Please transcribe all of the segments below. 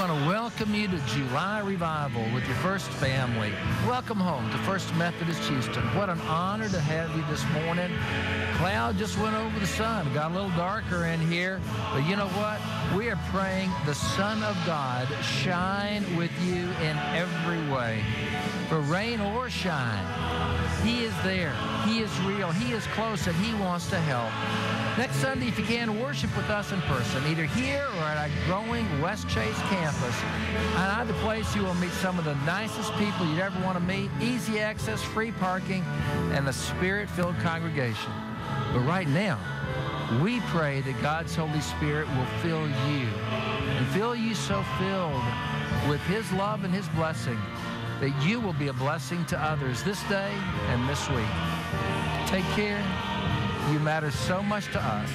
want to welcome you to July Revival with your First family. Welcome home to First Methodist Houston. What an honor to have you this morning. Cloud just went over the sun. Got a little darker in here. But you know what? We are praying the Son of God shine with you in every way. For rain or shine, He is there. He is real. He is close, and He wants to help. Next Sunday, if you can, worship with us in person, either here or at our growing West Chase campus. On either place, you will meet some of the nicest people you'd ever want to meet, easy access, free parking, and a spirit-filled congregation. But right now, we pray that God's Holy Spirit will fill you, and fill you so filled with His love and His blessing that you will be a blessing to others this day and this week. Take care. You matter so much to us.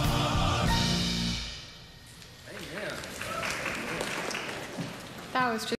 That was just